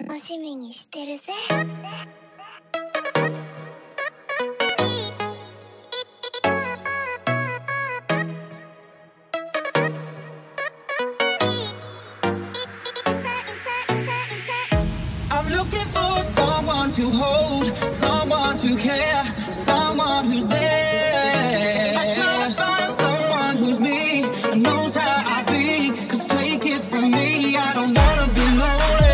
楽しみにしてるぜ。 I'm looking for someone to hold, someone to care, someone who's there. I try to find someone who's me and knows how I be. 'Cause take it from me, I don't wanna be lonely.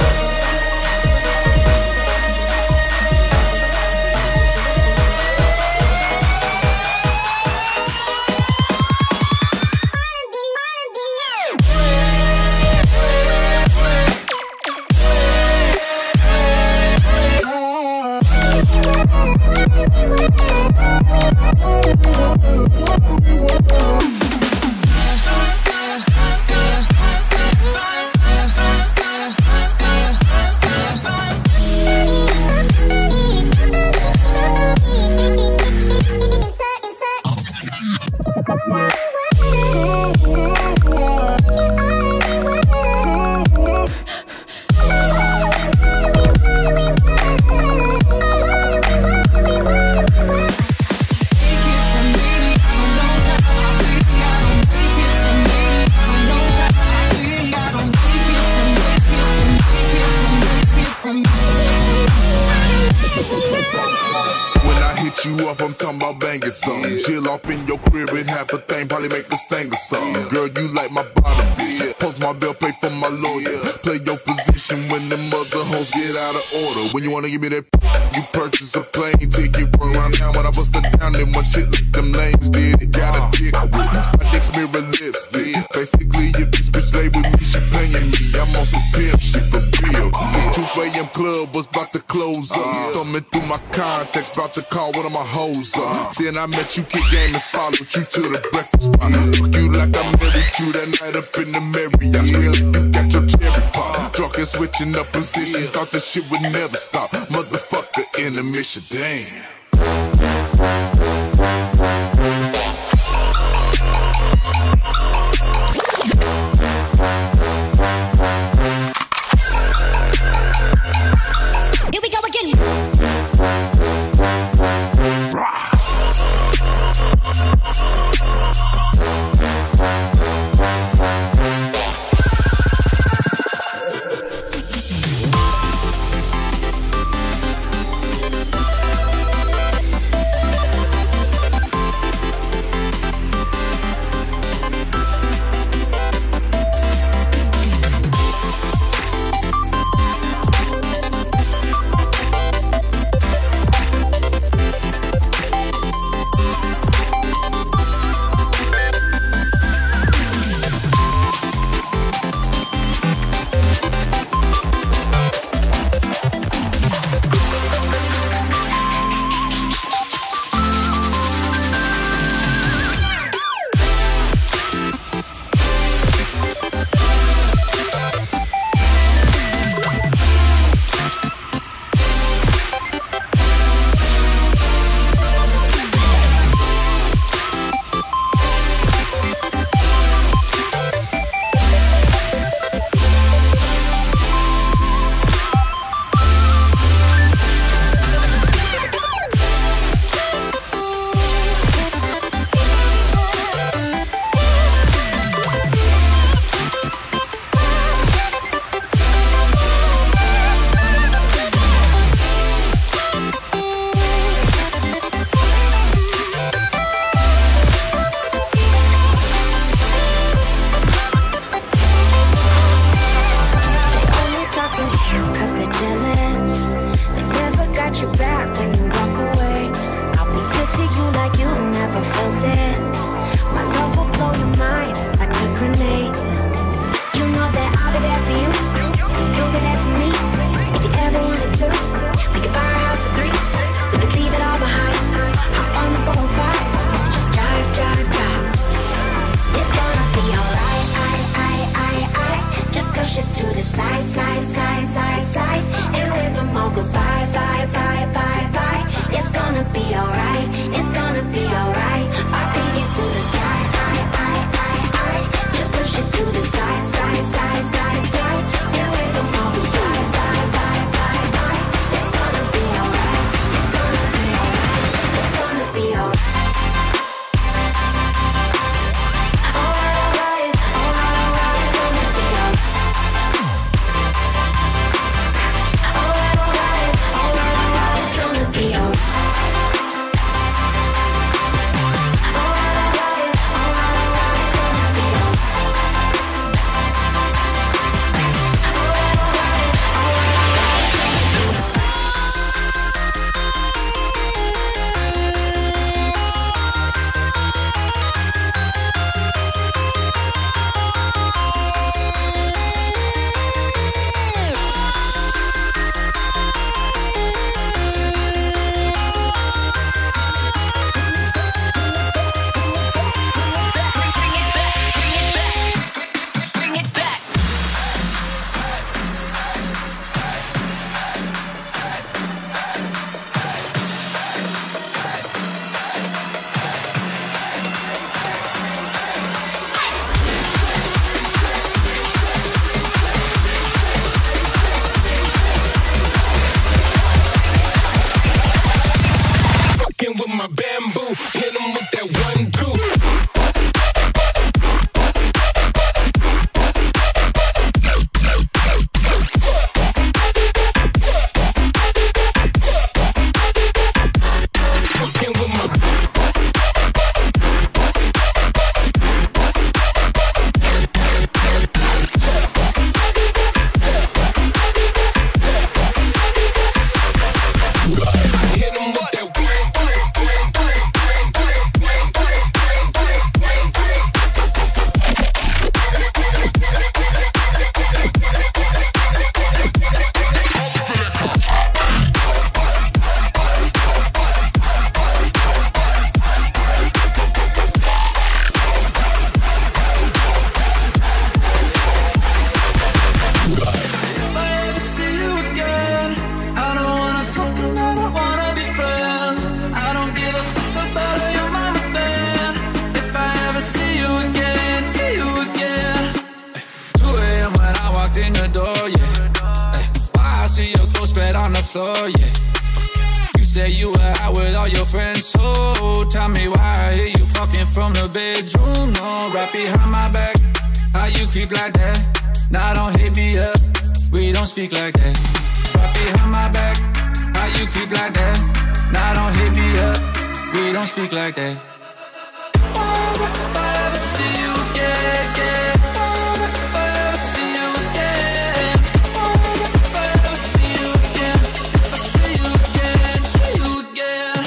You up, I'm talking about banging something. Chill off in your crib and half a thing, probably make the sting or something. Girl, you like my bottom bitch. Post my bill, pay for my lawyer. Play your position when the mother hoes get out of order. When you wanna give me that, you purchase a plane ticket. Run around town when I bust it down, then one shit like them names did. It got a dick with my dick's mirror lipstick. Basically, if this bitch lay with me, she paying me. I'm on some pimp shit for real. This 2 AM club was about to close up. Thumbing through my contacts, about to call one of my hoes up. Then I met you, kick game, and followed you to the breakfast spot. Look you like I married you that night up in the Marriott. You got your cherry pop. Drunk and switching up position. Thought this shit would never stop. Motherfucker in the mission, damn. Here we go again. thought, yeah. You say you were out with all your friends, so tell me why I hear you fucking from the bedroom. No, right behind my back. How you creep like that? Nah, don't hit me up. We don't speak like that. Right behind my back. How you creep like that? Nah, don't hit me up. We don't speak like that. If I ever see you again, yeah. If I ever see you again. If I ever see you again. If I see you again, see you again.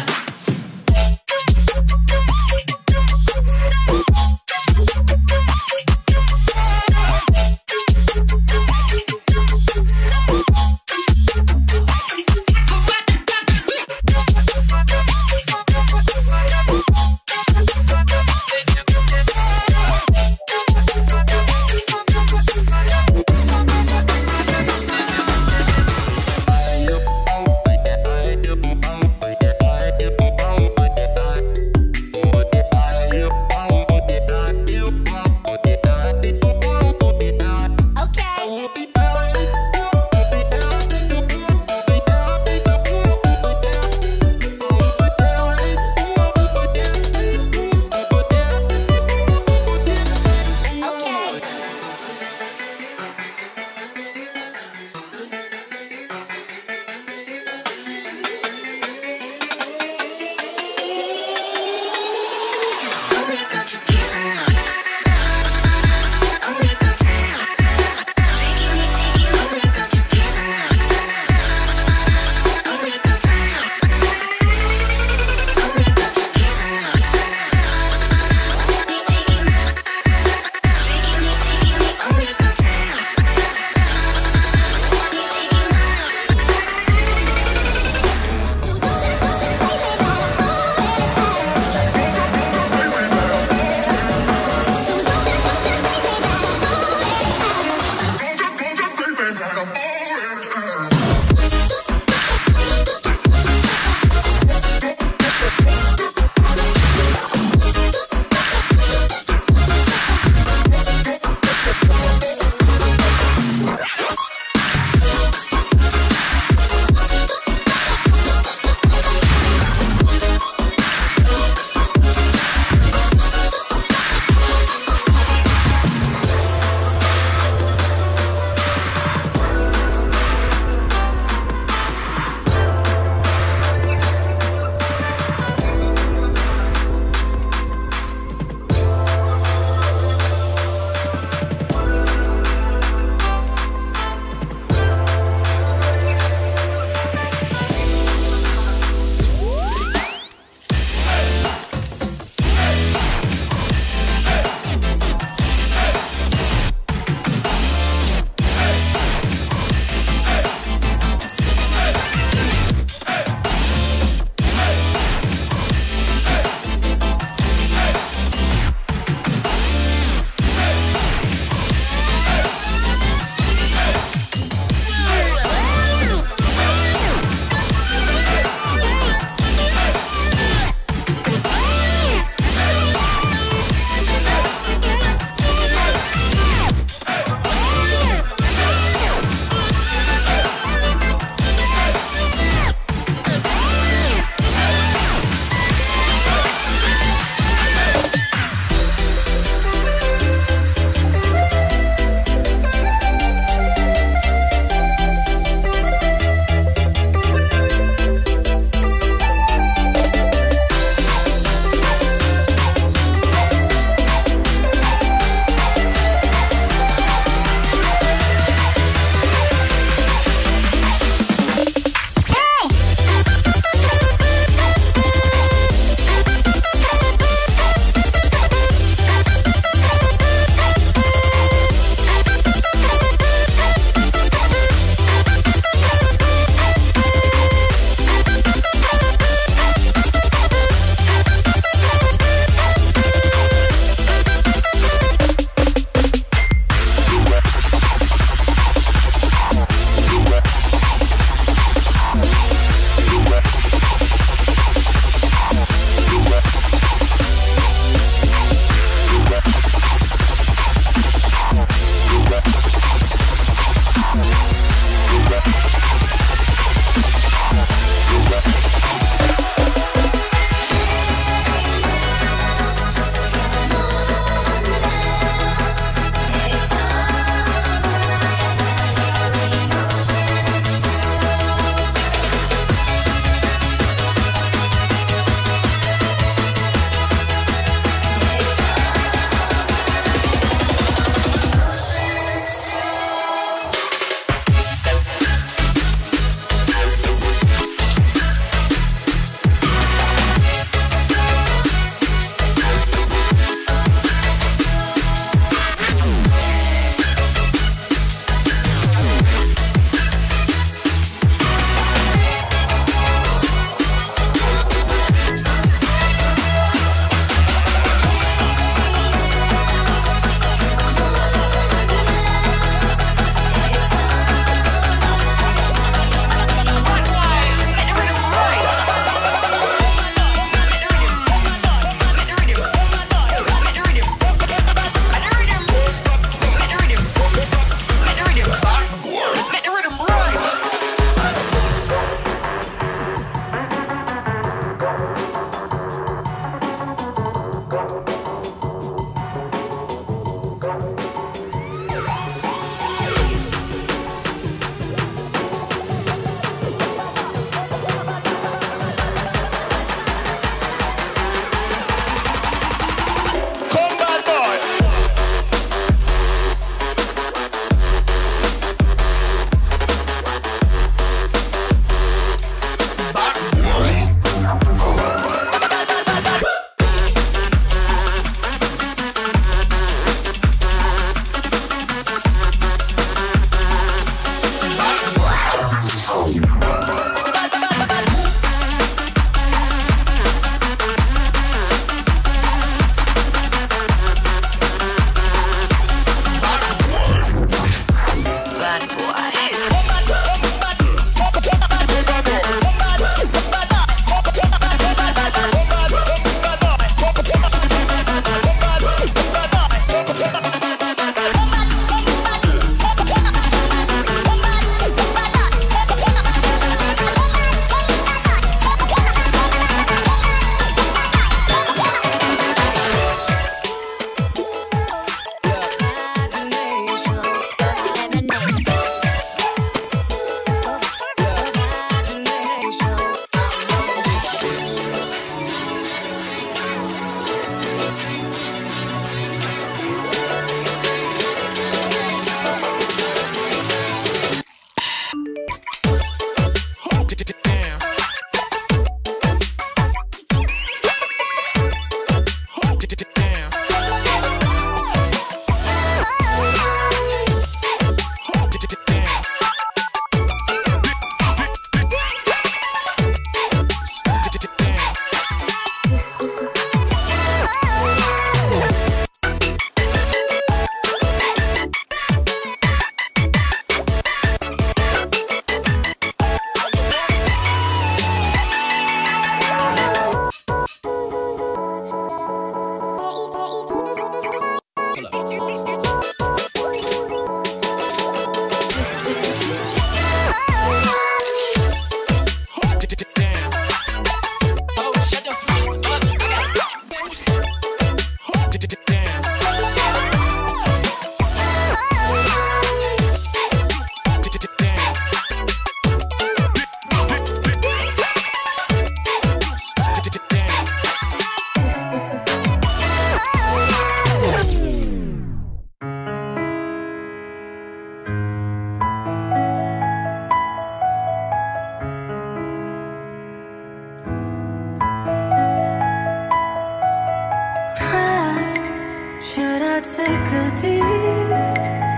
take a deep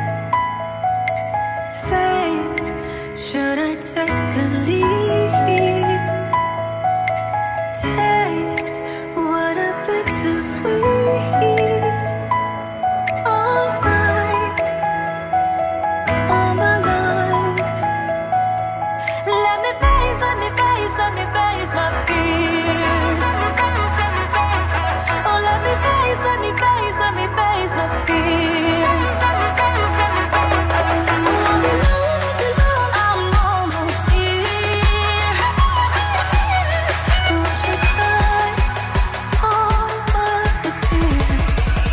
faith? Should I take a leap? Taste what a bit too sweet. All my life. Let me face my fears. Oh, let me face my fears. Oh, I'm almost here. Watch me cry all my tears.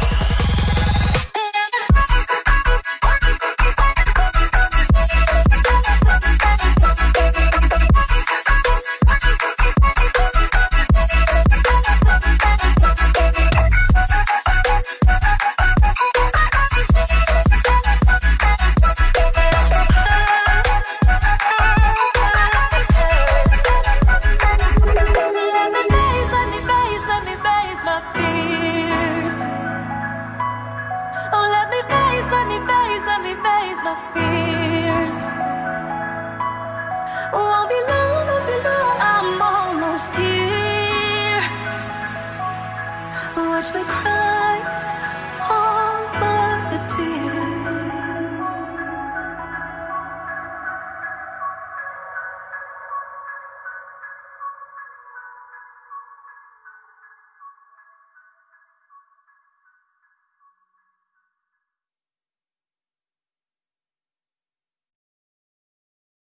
Won't be long, I'm almost here. Watch me cry.